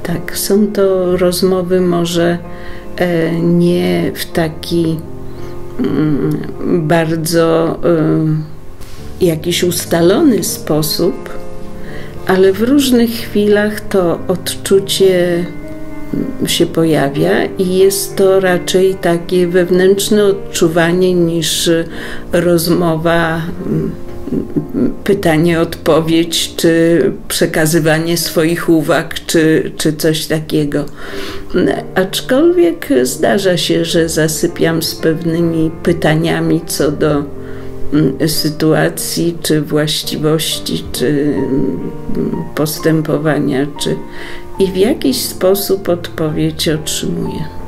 Tak, są to rozmowy może nie w taki bardzo jakiś ustalony sposób, ale w różnych chwilach to odczucie się pojawia i jest to raczej takie wewnętrzne odczuwanie niż rozmowa, pytanie-odpowiedź, czy przekazywanie swoich uwag, czy coś takiego. Aczkolwiek zdarza się, że zasypiam z pewnymi pytaniami co do sytuacji, czy właściwości, czy postępowania, i w jakiś sposób odpowiedź otrzymuję.